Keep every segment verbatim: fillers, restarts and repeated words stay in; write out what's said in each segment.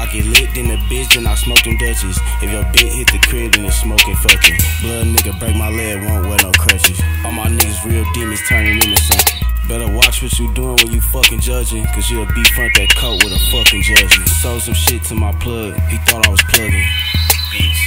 I get lit, then the bitch, then I smoke them Dutchies. If your bitch hit the crib, then it's smoking fucking. Blood nigga break my leg, won't wear no crutches. All my niggas real demons turning into something. Better watch what you doing when you fucking judging, cause you'll be front that coat with a fucking judgment. Sold some shit to my plug, he thought I was plugging. Bitch.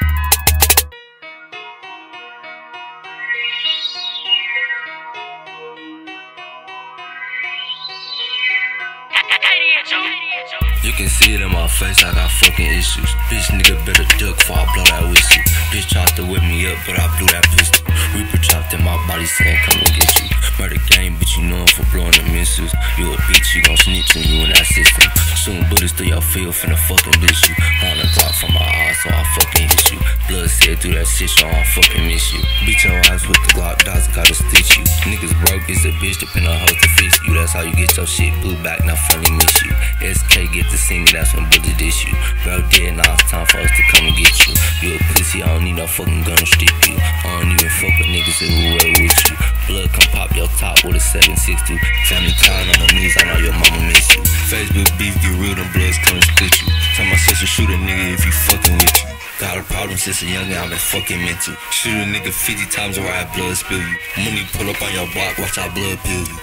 You can see it in my face, I got fucking issues. Bitch nigga better duck before I blow that whistle. Bitch tried to whip me up, but I blew that pistol. Reaper trapped in my body saying come and get you. Murder game, bitch, you know him for blowing the missiles. You a bitch, you gon' snitch on you in that system. Shooting bullets through your field, finna fucking bitch you. On the clock from my eyes, so I fucking hit you. Blood said through that shit, so I fucking miss you. Beat your eyes with the Glock, dots gotta stitch you. Niggas broke, is a bitch, depend on hoes to fix you. That's how you get your shit blew back, not funny miss you. S K get to see me, that's when bullets dish you. Bro dead, now it's time for us to come and get you. You a pussy, I don't need no fucking gun to strip you. I don't even fuck with niggas that will wear with you. Blood come pop your top with a seven six two. Family time on the news, I know your mama miss you. Facebook beef get real, them bloods come and split you. Tell my sister shoot a nigga if he fucking with you. Got a problem since a youngin', I been fucking mental. Shoot a nigga fifty times or I blood spill you. Money pull up on your block, watch our blood pill you.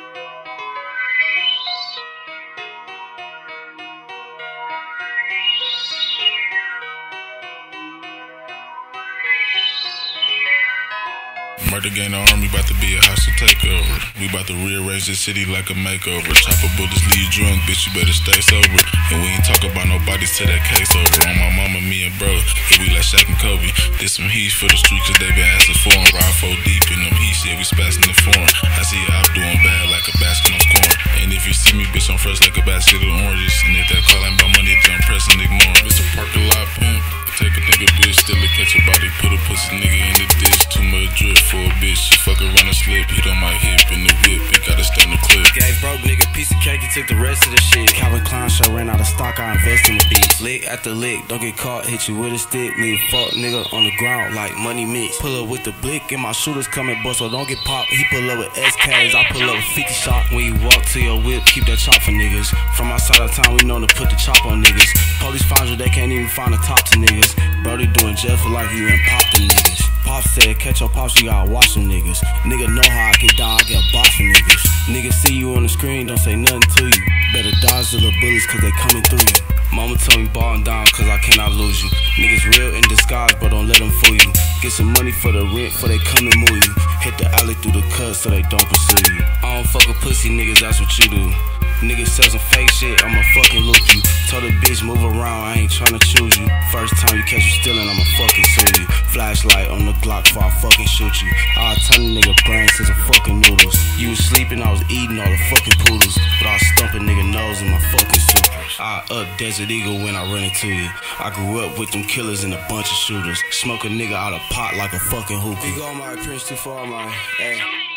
Murder gang, the army bout to be a hostile takeover. We bout to rearrange the city like a makeover. Chopper bullets leave you drunk, bitch, you better stay sober. And we ain't talk about nobody till that case over. On my mama, me and bro, yeah, we like Shaq and Kobe. Did some heat for the street cause they been asking for him. Ride four deep in them heat, yeah, we spazzing the foreign. I see you out doing bad like a basket, I'm scoring. And if you see me, bitch, I'm fresh like a basket of oranges. And if that call ain't about money, then I'm pressing, ignore him. It's a parking lot pimp. Take a nigga bitch, still a catch a body, put a pussy nigga in the dish. Too much drip for a bitch, she fuck around and slip. Hit on my hip in the whip, he gotta stand the clip. Gave broke nigga piece of cake, he took the rest of the shit. Calvin Klein show ran out of stock, I invest in the bitch. Lick after lick, don't get caught, hit you with a stick. Leave fuck nigga on the ground like money mix. Pull up with the blick and my shooters come and bust, so don't get popped. He pull up with S Ks, I pull up with fifty shot. When you walk to your whip, keep that chop for niggas. From outside of town, we known to put the chop on niggas. Police find you, they can't even find the top to niggas. Brody doing jail for like you and pop them niggas. Pop said, catch your pops, you gotta watch them niggas. Nigga know how I get down, I get boss for niggas. Niggas see you on the screen, don't say nothing to you. Better dodge the little bullets cause they coming through you. Mama told me ballin' down cause I cannot lose you. Niggas real in disguise, but don't let them fool you. Get some money for the rent, for they come and move you. Hit the alley through the cut so they don't pursue you. I don't fuck with pussy niggas, that's what you do. Niggas sell some fake shit, I'ma fucking look you. Told a bitch move around, I ain't tryna choose you. First time you catch you stealin', I'ma fucking sue you. Flashlight on the Glock before I fucking shoot you. I'll turn a nigga brains to some fucking noodles. You was sleeping, I was eating all the fucking poodles. But I'll stump a nigga nose in my fucking suit. I up Desert Eagle when I run into you. I grew up with them killers and a bunch of shooters. Smoke a nigga out of pot like a fucking hookah. You go my Prince too far, my hey.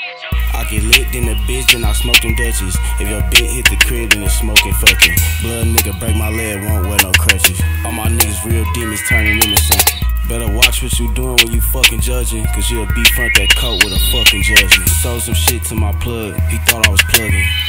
I get lit, then the bitch, then I smoke them Dutchies. If your bitch hit the crib, then it's smoking fucking. Blood nigga break my leg, won't wear no crutches. All my niggas real demons turning into something. Better watch what you doing when you fucking judging, cause you'll be front that coat with a fucking judgment. Sold some shit to my plug, he thought I was plugging.